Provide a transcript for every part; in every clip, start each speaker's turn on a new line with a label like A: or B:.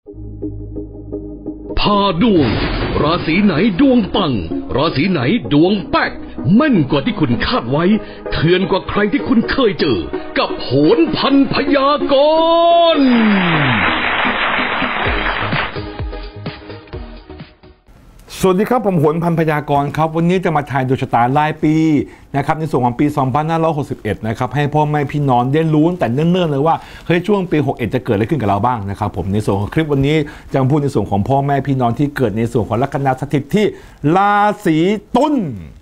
A: พาดวงราศีไหนดวงปังราศีไหนดวงแป๊กแม่นกว่าที่คุณคาดไว้เถื่อนกว่าใครที่คุณเคยเจอกับโหนพันพยากรณ์
B: สวัสดีครับผมโหนพันพยากรณ์ครับวันนี้จะมาทายดวงชะตารายปีนะครับในส่วนของปี 2561 นะครับให้พ่อแม่พี่น้องได้รู้แต่เนิ่นๆเลยว่าเฮ้ยช่วงปี 61 จะเกิดอะไรขึ้นกับเราบ้างนะครับผมในส่วนของคลิปวันนี้จะมาพูดในส่วนของพ่อแม่พี่น้องที่เกิดในส่วนของลัคนาสถิตที่ราศีตุล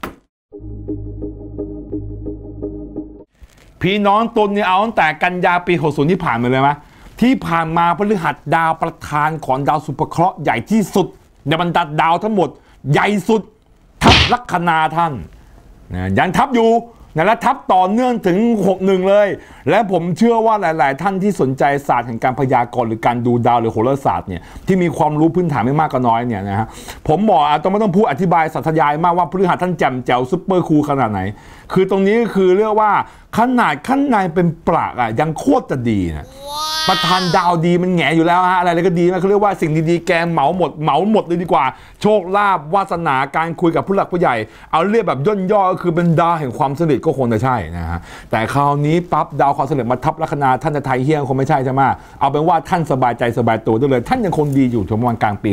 B: พี่น้องตุลเนี่ยเอาตั้งแต่กันยาปี 60 ที่ผ่านมาเลยไหมที่ผ่านมาพฤหัสดาวประธานของดาวสุภเคราะห์ใหญ่ที่สุดในบรรดาดาวทั้งหมดใหญ่สุดทับลัคนาท่านนะยังทับอยู่นะและทับต่อเนื่องถึง 61 เลยและผมเชื่อว่าหลายๆท่านที่สนใจศาสตร์แห่งการพยากรณ์หรือการดูดาวหรือโหราศาสตร์เนี่ยที่มีความรู้พื้นฐานไม่มากก็น้อยเนี่ยนะฮะผมบอกไม่ต้องพูดอธิบายสัทยายมากว่าพฤหัสท่านแจ่มแจ๋วซุปเปอร์คูลขนาดไหนคือตรงนี้คือเรียกว่าขนาดข้างในเป็นปรากอ่ะยังโคตรจะดีนะประธานดาวดีมันแง่อยู่แล้วฮะอะไรก็ดีนะเขาเรียกว่าสิ่งดีๆแกเหมาหมดเลยดีกว่าโชคลาภวาสนาการคุยกับผู้หลักผู้ใหญ่เอาเรียกแบบย่นย่อก็คือเป็นดาวแห่งความสนิทก็คงจะใช่นะฮะแต่คราวนี้ปั๊บดาวความสนิทมาทับลัคนาท่านจะไทยเฮี้ยงคงไม่ใช่ใช่ไหมเอาเป็นว่าท่านสบายใจสบายตัวได้เลยท่านยังคงดีอยู่ถึงประมาณกลางปี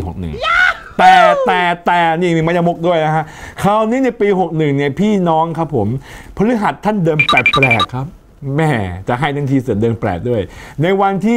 B: 61แต่นี่มีมายมุกด้วยนะฮะคราวนี้ในปี 61เนี่ยพี่น้องครับผมพฤหัสท่านเดิมแปลกๆครับแม่จะให้ทันทีเสร็จเดินแปลกด้วยในวันที่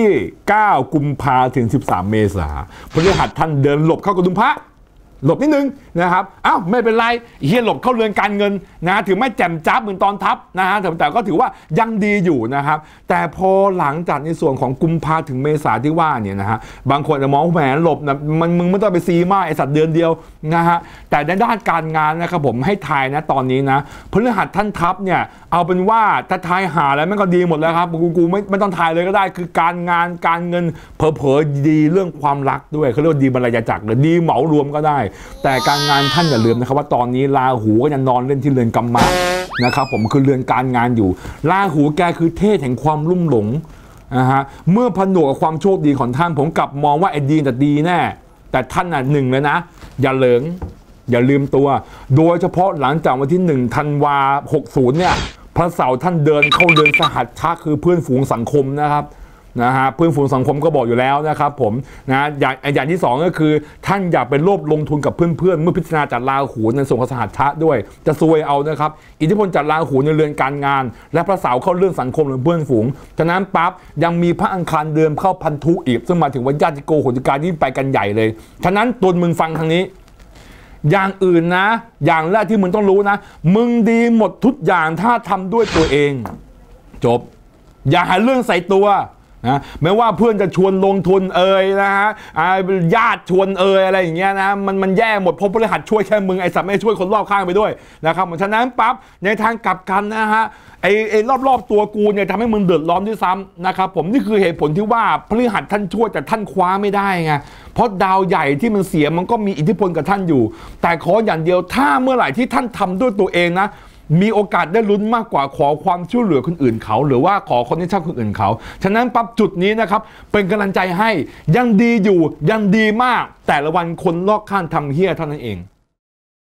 B: 9 กุมภาถึง 13 เมษาพฤหัสท่านเดินหลบเข้ากระดุมพระหลบนิดนึงนะครับอ้าวไม่เป็นไรเฮียหลบเข้าเรือนการเงินนะถือไม่แจ่มจ้าบเหมือนตอนทับนะฮะแต่ก็ถือว่ายังดีอยู่นะครับแต่พอหลังจากในส่วนของกุมภาถึงเมษาที่ว่าเนี่ยนะฮะบางคนจะมองแหมหลบนะมึงไม่ต้องไปซีมากไอสัตว์เดือนเดียวนะฮะแต่ในด้านการงานนะครับผมให้ทายนะตอนนี้นะพฤหัสท่านทับเนี่ยเอาเป็นว่าถ้าทายหาแล้วมันก็ดีหมดแล้วครับกูไม่ต้องทายเลยก็ได้คือการงานการเงินเผลอๆดีเรื่องความรักด้วยเขาเรียกว่าดีบรรยายจักรหรือดีเหมารวมก็ได้แต่การงานท่านอย่าลืมนะครับว่าตอนนี้ราหูก็ยังนอนเล่นที่เรือนกรรมะนะครับผมคือเรือนการงานอยู่ราหูแกคือเทพแห่งความลุ่มหลงนะฮะเมื่อผนวกกับความโชคดีของท่านผมกลับมองว่าไอ้ดีแต่ดีแน่แต่ท่านหนึ่งเลยนะอย่าเหลิงอย่าลืมตัวโดยเฉพาะหลังจากวันที่1 ธันวา 60เนี่ยพระเสาร์ท่านเดินเข้าเรือนสหัชชะคือเพื่อนฝูงสังคมนะครับนะฮะเพื่อนฝูงสังคมก็บอกอยู่แล้วนะครับผมนะอย่างที่2ก็คือท่านอย่าไปโลภลงทุนกับเพื่อนๆเมื่อพิจารณาจากราหูในส่วนของสหัชชะด้วยจะซวยเอานะครับอิทธิพลจากราหูในเรือนการงานและพระเสาร์เข้าเรื่องสังคมหรือเพื่อนฝูงฉะนั้นปั๊บยังมีพระอังคารเดิมเข้าพันธุอีกซึ่งมาถึงวันญาติโกโหติกานี่ไปกันใหญ่เลยฉะนั้นตัวมึงฟังทางนี้อย่างอื่นนะอย่างแรกที่มึงต้องรู้นะมึงดีหมดทุกอย่างถ้าทำด้วยตัวเองจบอย่าหาเรื่องใส่ตัวนะไม่ว่าเพื่อนจะชวนลงทุนนะฮะญาติชวนอะไรอย่างเงี้ยนะมันแย่หมดเพราะพฤหัสช่วยแค่มึงไอ้สัตว์ไม่ช่วยคนรอบข้างไปด้วยนะครับฉะนั้นปั๊บในทางกลับกันนะฮะไอ้รอบตัวกูเนี่ยทำให้มึงเดือดร้อนด้วยซ้ำนะครับผมนี่คือเหตุผลที่ว่าพฤหัสท่านช่วยแต่ท่านคว้าไม่ได้ไงเพราะดาวใหญ่ที่มันเสียมันก็มีอิทธิพลกับท่านอยู่แต่ขออย่างเดียวถ้าเมื่อไหร่ที่ท่านทำด้วยตัวเองนะมีโอกาสได้ลุ้นมากกว่าขอความช่วยเหลือคนอื่นเขาหรือว่าขอคนที่ชอบคนอื่นเขาฉะนั้นปั๊บจุดนี้นะครับเป็นกำลังใจให้ยังดีอยู่ยังดีมากแต่ละวันคนรอบข้างทำเหี้ยเท่านั้นเอง